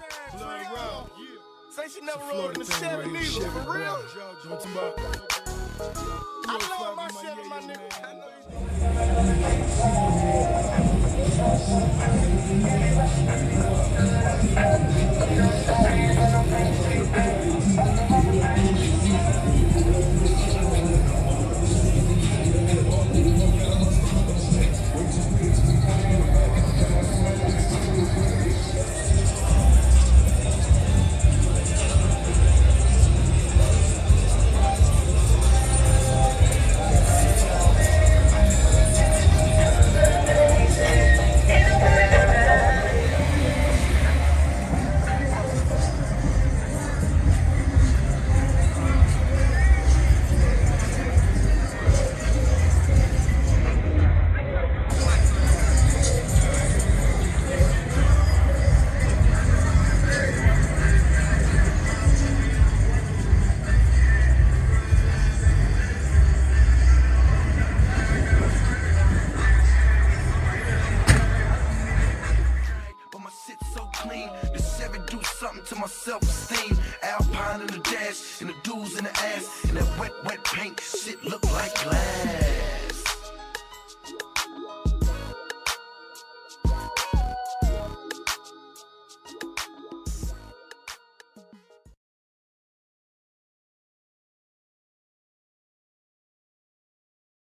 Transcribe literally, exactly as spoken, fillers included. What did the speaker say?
Say she never rode in the Chevy neither, for real? I love my Chevy, my nigga. The Chevy do something to my self-esteem. Alpine in the dash, and the dudes in the ass, and that wet, wet paint shit look like glass.